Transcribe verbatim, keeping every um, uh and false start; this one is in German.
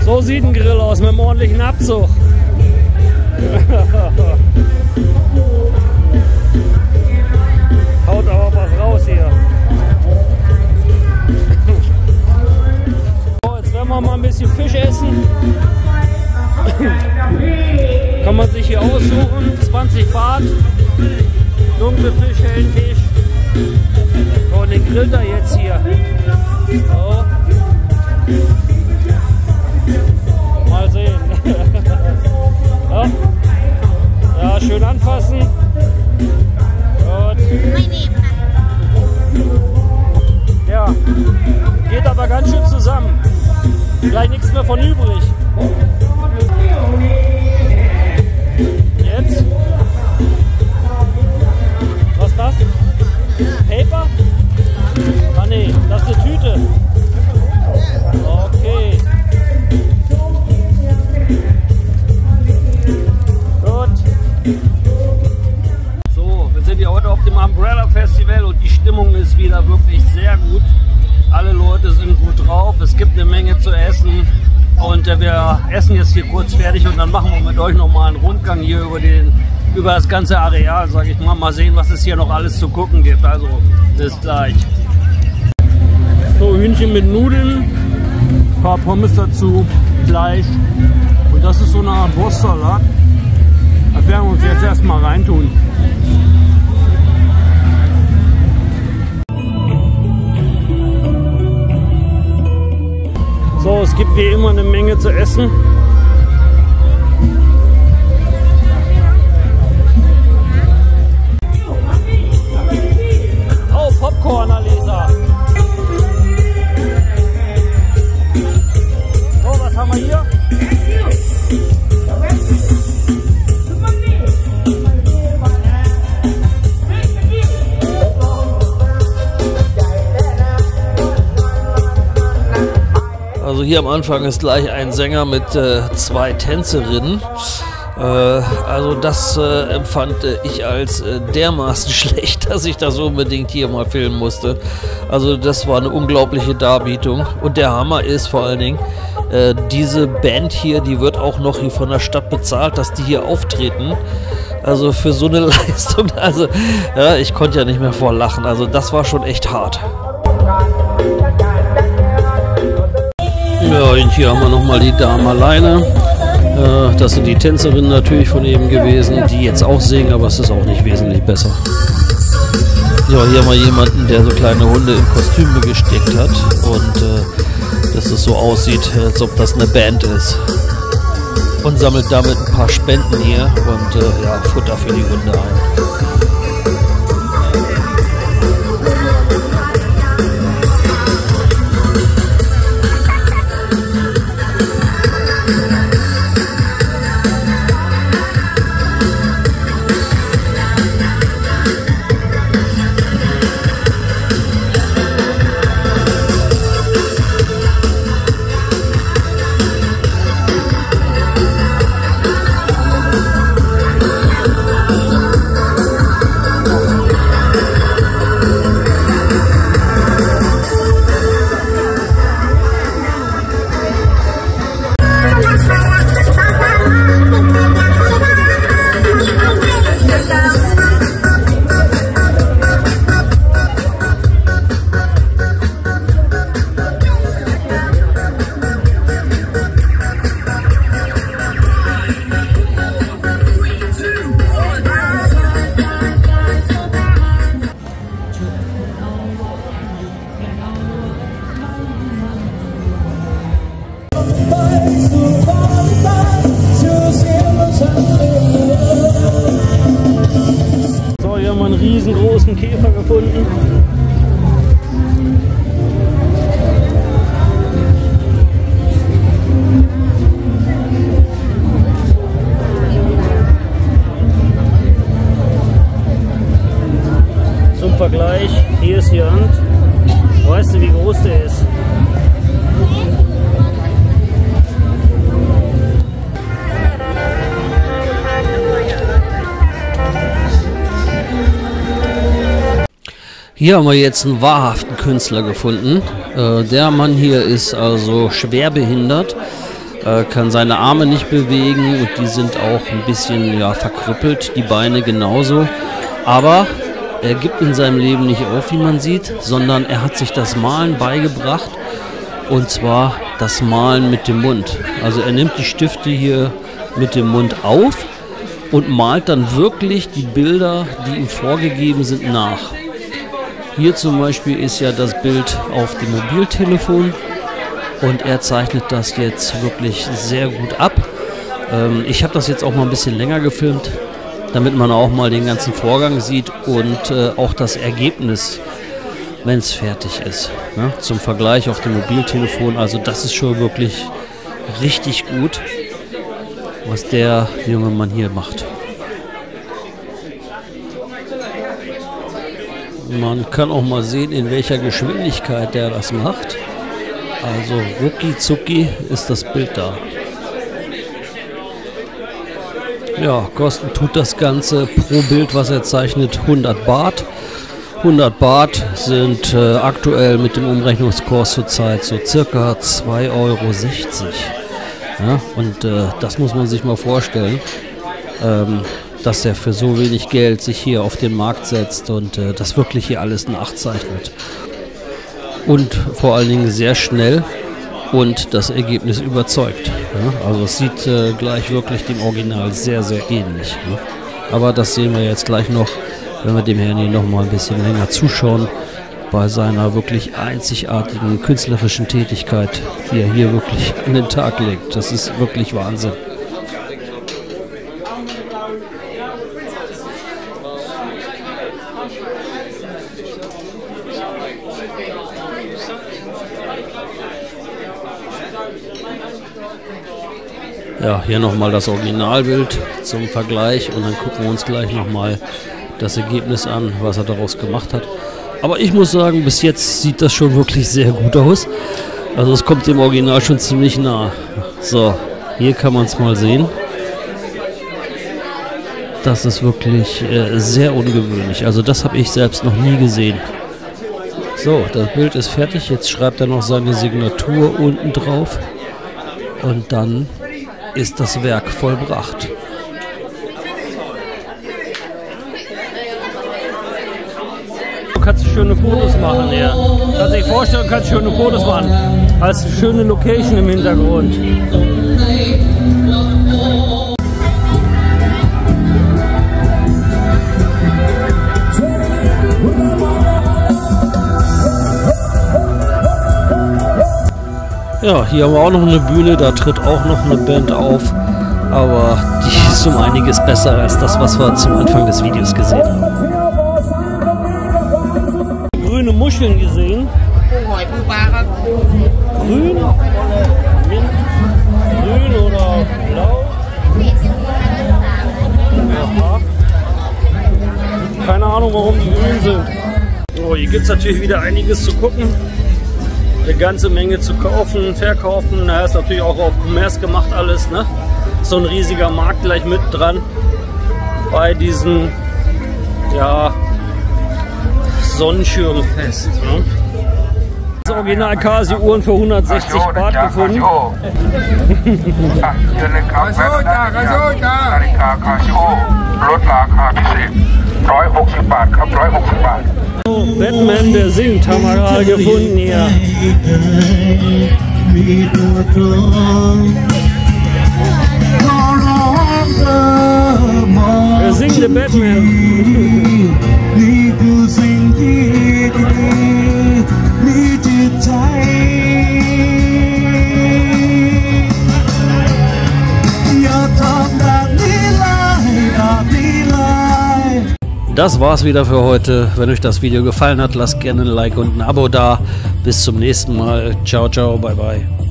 So sieht ein Grill aus mit einem ordentlichen Abzug. Haut aber was raus hier. So, jetzt werden wir mal ein bisschen Fisch essen. Kann man sich hier aussuchen. zwanzig Baht. Dunkle Fisch, hellen Fisch. So, und den grillt er jetzt hier. So. Mal sehen. Ja. Ja, schön anfassen. Gut. Ja, geht aber ganz schön zusammen. Gleich nichts mehr von übrig. Jetzt? Was ist das? Paper? Ah ne, das ist eine Tüte. Okay. Gut. So, wir sind ja heute auf dem Umbrella Festival und die Stimmung ist wieder wirklich sehr gut. Alle Leute sind gut drauf, es gibt eine Menge zu essen und äh, wir essen jetzt hier kurz fertig und dann machen wir mit euch nochmal einen Rundgang hier über, den, über das ganze Areal, sage ich mal. Mal sehen, was es hier noch alles zu gucken gibt. Also, bis gleich. So, Hühnchen mit Nudeln, ein paar Pommes dazu, Fleisch und das ist so eine Art Wurstsalat. Das werden wir uns jetzt erstmal reintun. So, es gibt wie immer eine Menge zu essen. Oh, Popcorn, Alisa. So, was haben wir hier? Also hier am Anfang ist gleich ein Sänger mit äh, zwei Tänzerinnen. Äh, also das äh, empfand äh, ich als äh, dermaßen schlecht, dass ich das unbedingt hier mal filmen musste. Also das war eine unglaubliche Darbietung. Und der Hammer ist vor allen Dingen, äh, diese Band hier, die wird auch noch hier von der Stadt bezahlt, dass die hier auftreten. Also für so eine Leistung, also ja, ich konnte ja nicht mehr vor lachen. Also das war schon echt hart. Ja, und hier haben wir nochmal die Dame alleine. Äh, das sind die Tänzerinnen natürlich von eben gewesen, die jetzt auch singen, aber es ist auch nicht wesentlich besser. Ja, hier haben wir jemanden, der so kleine Hunde in Kostüme gesteckt hat und äh, dass es so aussieht, als ob das eine Band ist. Und sammelt damit ein paar Spenden hier und äh, ja, Futter für die Hunde ein. So, hier haben wir einen riesengroßen Käfer gefunden. Zum Vergleich, hier ist die Hand. Weißt du, wie groß der ist? Hier haben wir jetzt einen wahrhaften Künstler gefunden. Äh, der Mann hier ist also schwer behindert, äh, kann seine Arme nicht bewegen und die sind auch ein bisschen ja, verkrüppelt, die Beine genauso. Aber er gibt in seinem Leben nicht auf, wie man sieht, sondern er hat sich das Malen beigebracht, und zwar das Malen mit dem Mund. Also er nimmt die Stifte hier mit dem Mund auf und malt dann wirklich die Bilder, die ihm vorgegeben sind, nach. Hier zum Beispiel ist ja das Bild auf dem Mobiltelefon und er zeichnet das jetzt wirklich sehr gut ab. Ähm, ich habe das jetzt auch mal ein bisschen länger gefilmt, damit man auch mal den ganzen Vorgang sieht und äh, auch das Ergebnis, wenn es fertig ist. Ne? Zum Vergleich auf dem Mobiltelefon, also das ist schon wirklich richtig gut, was der junge Mann hier macht. Man kann auch mal sehen, in welcher Geschwindigkeit der das macht. Also rucki zucki ist das Bild da. Ja, kosten tut das Ganze pro Bild, was er zeichnet, hundert Baht. hundert Baht sind äh, aktuell mit dem Umrechnungskurs zurzeit so circa zwei Euro sechzig. Ja, und äh, das muss man sich mal vorstellen, ähm, dass er für so wenig Geld sich hier auf den Markt setzt und äh, das wirklich hier alles nachzeichnet. Und vor allen Dingen sehr schnell und das Ergebnis überzeugt. Ja? Also es sieht äh, gleich wirklich dem Original sehr, sehr ähnlich. Ne? Aber das sehen wir jetzt gleich noch, wenn wir dem Herrn hier noch mal ein bisschen länger zuschauen bei seiner wirklich einzigartigen künstlerischen Tätigkeit, die er hier wirklich an den Tag legt. Das ist wirklich Wahnsinn. Ja, hier nochmal das Originalbild zum Vergleich und dann gucken wir uns gleich nochmal das Ergebnis an, was er daraus gemacht hat. Aber ich muss sagen, bis jetzt sieht das schon wirklich sehr gut aus. Also es kommt dem Original schon ziemlich nah. So, hier kann man es mal sehen. Das ist wirklich äh, sehr ungewöhnlich. Also das habe ich selbst noch nie gesehen. So, das Bild ist fertig. Jetzt schreibt er noch seine Signatur unten drauf. Und dann ist das Werk vollbracht. Du kannst schöne Fotos machen, ja. Du kannst dich vorstellen, du kannst schöne Fotos machen. Hast eine schöne Location im Hintergrund. Ja, hier haben wir auch noch eine Bühne, da tritt auch noch eine Band auf, aber die ist um einiges besser als das, was wir zum Anfang des Videos gesehen haben. Grüne Muscheln gesehen. Grün, Mint, grün oder blau. Keine Ahnung, warum die grün sind. So, hier gibt es natürlich wieder einiges zu gucken. Eine ganze Menge zu kaufen, verkaufen. Da ist natürlich auch auf Commerce gemacht alles, ne? So ein riesiger Markt gleich mit dran bei diesem, ja, Sonnenschirmfest. Ne? Das Original Casio-Uhren für hundertsechzig Baht gefunden. Oh, Batman, der singt, haben wir gerade gefunden hier. Der singende Batman. Das war's wieder für heute. Wenn euch das Video gefallen hat, lasst gerne ein Like und ein Abo da. Bis zum nächsten Mal. Ciao, ciao, bye, bye.